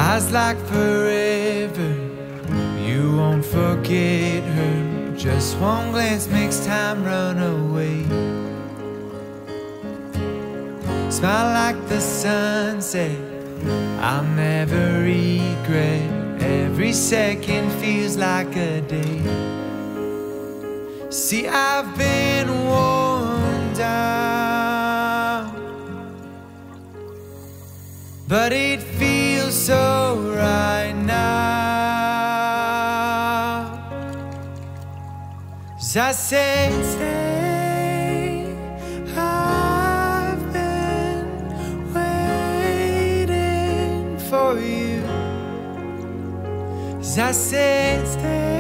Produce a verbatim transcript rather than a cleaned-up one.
Eyes like forever, you won't forget her. Just one glance makes time run away. Smile like the sunset, I'll never regret. Every second feels like a day. See, I've been worn down, but it feels so right now. As I said, stay, I've been waiting for you. As I said, stay.